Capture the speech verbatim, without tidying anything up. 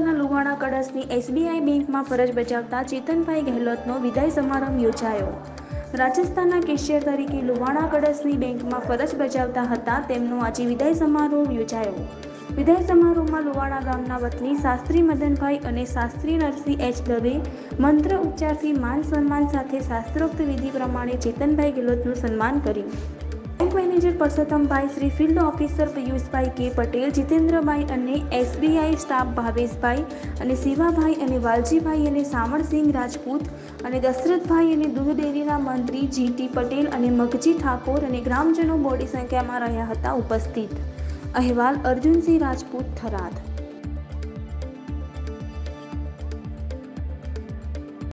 વિસ્તારના લુવાણા કળશની એસબીઆઈ બેંકમાં ફરજ બજાવતા ચેતનભાઈ ગેહલોતનો વિદાય સમારંભ યોજાયો। રાજસ્થાનના કેશિયર તરીકે લુવાણા કળશની બેંકમાં ફરજ બજાવતા હતા તેમનો આજે વિદાય સમારોહ યોજાયો। વિદાય સમારોહમાં લુવાણા ગામના વતની શાસ્ત્રી મદનભાઈ અને શાસ્ત્રી નરસિંહ એચ દવે મંત્ર ઉચ્ચારથી માન સન્માન સાથે શાસ્ત્રોક્ત વિધિ પ્રમાણે ચેતનભાઈ ગેહલોતનું સન્માન કર્યું। Bank manager Parsottambhai, Shri field officer Piyushbhai K Patel, જીતેન્દ્રભાઈ અને એસબીઆઈ સ્ટાફ ભાવેશભાઈ અને શિવાભાઈ અને વાલજીભાઈ અને સામરસિંહ રાજપૂત અને દશરથભાઈ અને દૂધ ડેરીના મંત્રી જીટી પટેલ અને મગજી ઠાકોર અને ગ્રામજનો મોટી સંખ્યામાં રહ્યા હતા ઉપસ્થિત। અહેવાલ અર્જુનસિંહ રાજપૂત, થરાદ।